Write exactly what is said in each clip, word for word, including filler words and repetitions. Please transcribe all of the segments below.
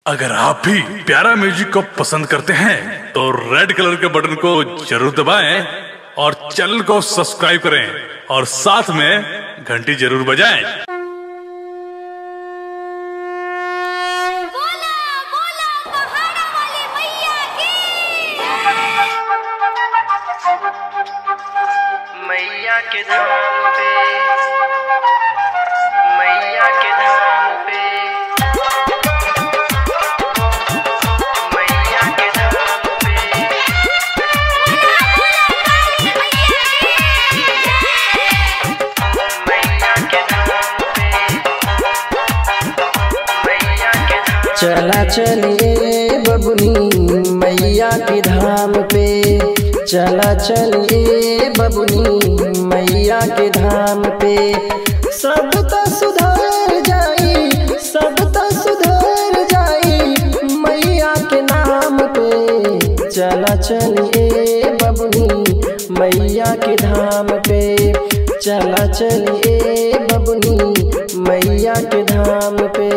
अगर आप भी प्यारा म्यूजिक को पसंद करते हैं तो रेड कलर के बटन को जरूर दबाएं और चैनल को सब्सक्राइब करें और साथ में घंटी जरूर बजाएं। बोला बोला पहाड़ा वाली मैया की मैया के धाम पे मैया के धाम पे मैया के धाम पे मैया के धाम पे मैया के धाम। चला चलिए बबुनी मैया के धाम पे, चला चलिए बबुनी मैया के धाम पे। सब तो सुधर जाई, सब तो सुधर जाई मैया के नाम पे। चला चलिए बबुनी मैया के धाम पे, चला चलिए बबुनी मैया के धाम पे।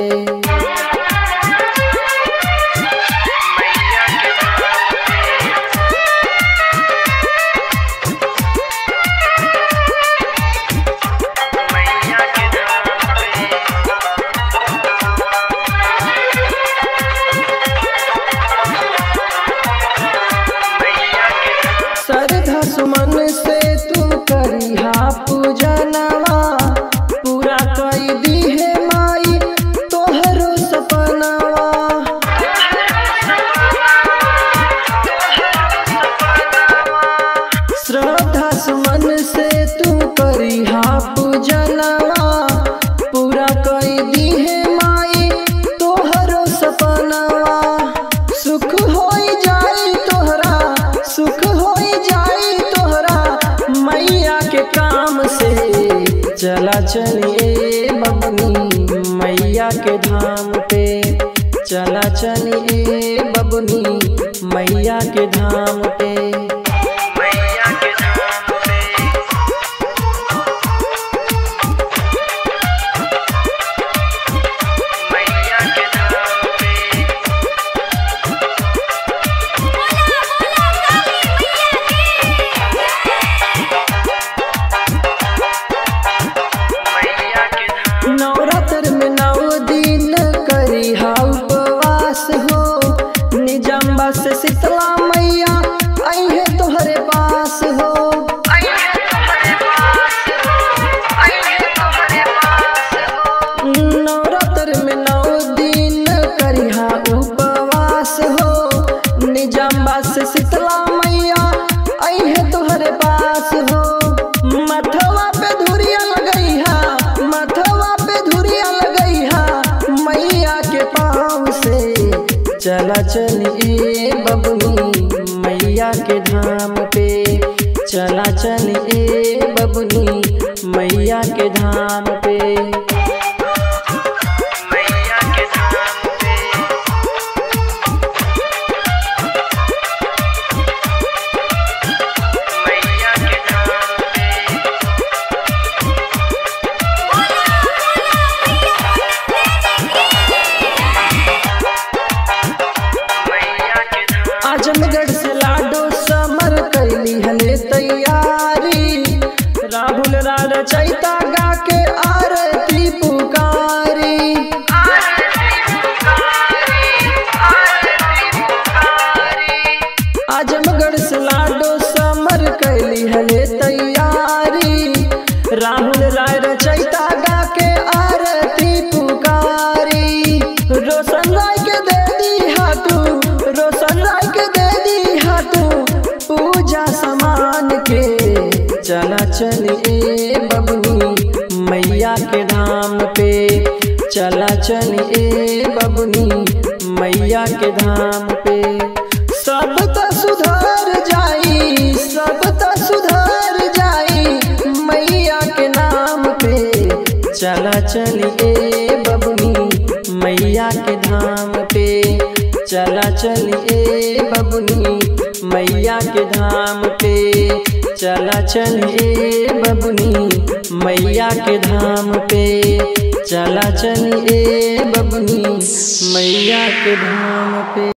श्रद्धा सुमन से तू करिहा पूजनवा, पूरा कई दी है माई तोहरो सपनवा। श्रद्धा सुमन से तू करिहा पूजनवा, पूरा कई दी है माई तोहरो सपनवा। सुख होई जाई तोहरा, सुख होई जाई तोहरा मैया के काम से। चला चलिए बबुनी मैया के धाम पे, चला चलिए बबुनी मैया के धाम पे। मैया के धाम पे मैया के धाम पे मैया के धाम। नवरात्र में नौ दिन करिहा उपवास हो, निजम्बा से शीतला मैया अइहे तोहरे पास हो। आइए तुम्हारे पास हो, आइए तुम्हारे पास हो। नवरात्र में नौ दिन करिहा उपवास हो, निजम्बा से शीतला मैया अइहे तोहरे पास हो। मथवा पे धुरिया लगइहा, मथवा पे धुरिया लगइहा मैया के पाँव से। चला चलिए बबुनी मैया के धाम पे, चला चलिए बबुनी मैया के धाम पे। मैया के धाम पे मैया के धाम पे मैया के धाम। आजमगढ़ से लाडो समर कैली हले तैयारी, राहुल रार चैता गा के आरती पुकारी। आरती पुकारी, आरती पुकारी। आजमगढ़ से लाडो समर कैली हले तैयारी, राहुल राय रचैता गा के आरती पुकारी। रोशन राय के दे दी हाथू, रोशन राय के दे दी हाथू पूजा समान के। चला चलिए बबुनी मैया के धाम पे, चला चलिए बबुनी मैया के धाम पे। सब तो सुधर जाई, सब तो सुधर जाई मैया के नाम पे। चला चलिए बबुनी मैया के धाम पे, चला चलिए बबुनी मैया के धाम पे, चला चलिए बबुनी मैया के धाम पे। चला चली ए बबनी मैया के धाम पे।